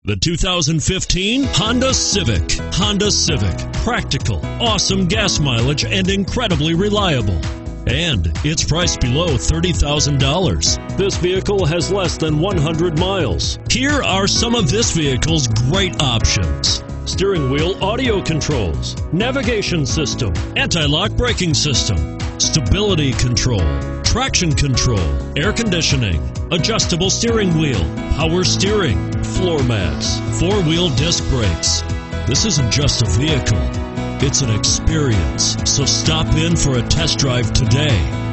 The 2015 Honda Civic. Honda Civic. Practical, awesome gas mileage, and incredibly reliable. And it's priced below $30,000. This vehicle has less than 100 miles. Here are some of this vehicle's great options: steering wheel audio controls, navigation system, anti-lock braking system, stability control, traction control, air conditioning, adjustable steering wheel, power steering, floor mats, four-wheel disc brakes. This isn't just a vehicle, it's an experience. So stop in for a test drive today.